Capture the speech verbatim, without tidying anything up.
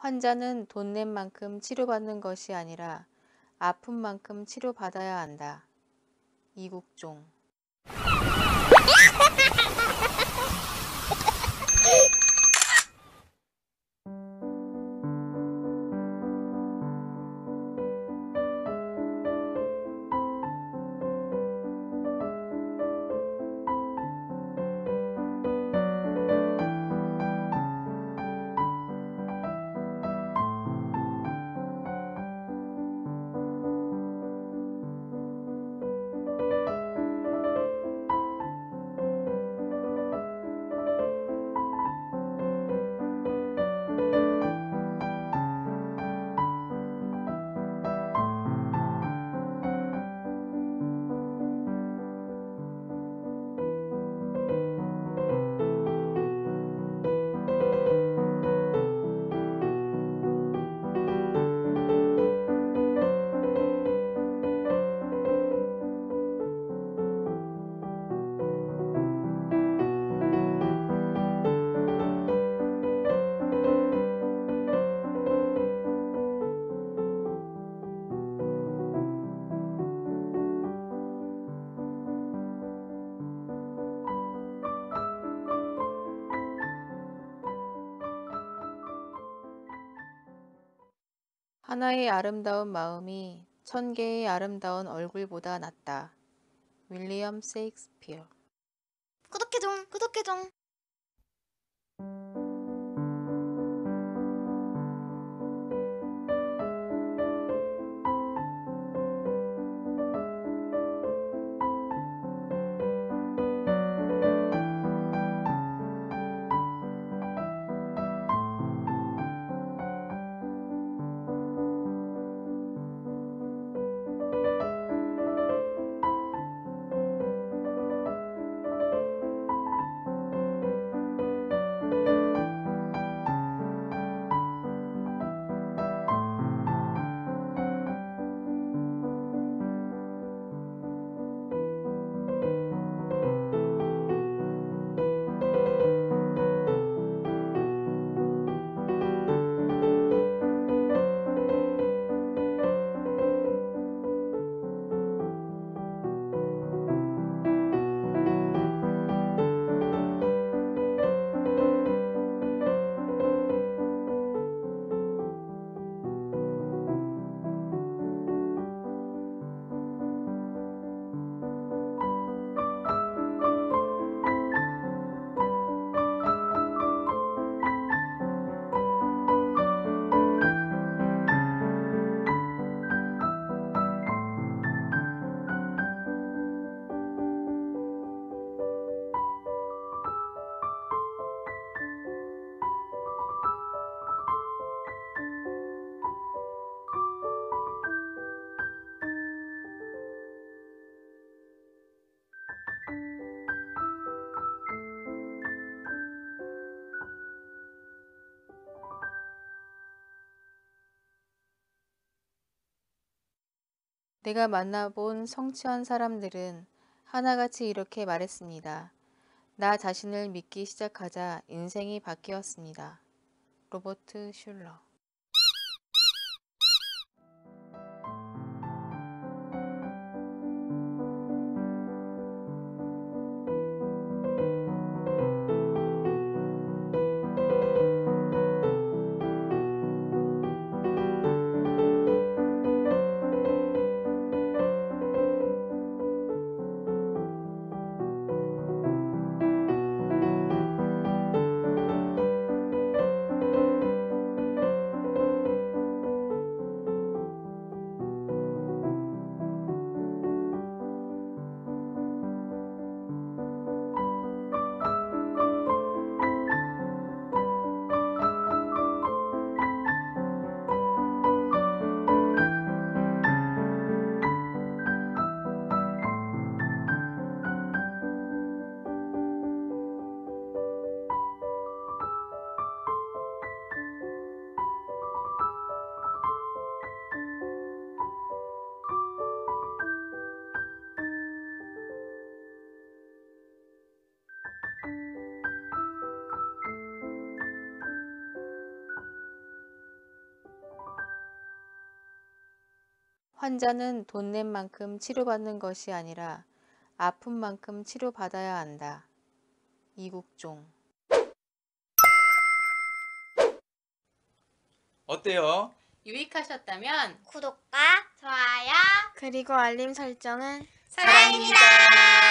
환자는 돈 낸 만큼 치료받는 것이 아니라 아픈 만큼 치료받아야 한다. 이국종. 하나의 아름다운 마음이 천 개의 아름다운 얼굴보다 낫다. 윌리엄 셰익스피어. 구독해줘, 구독해줘. 내가 만나본 성취한 사람들은 하나같이 이렇게 말했습니다. 나 자신을 믿기 시작하자 인생이 바뀌었습니다. 로버트 슐러. 환자는 돈 낸 만큼 치료받는 것이 아니라 아픈 만큼 치료받아야 한다. 이국종. 어때요? 유익하셨다면 구독과 좋아요 그리고 알림 설정은 사랑입니다.